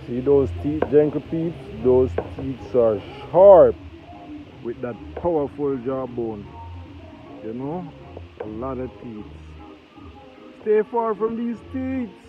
See those teeth, gentle teeth? Those teeth are sharp with that powerful jawbone. You know? A lot of teeth. Stay far from these teeth.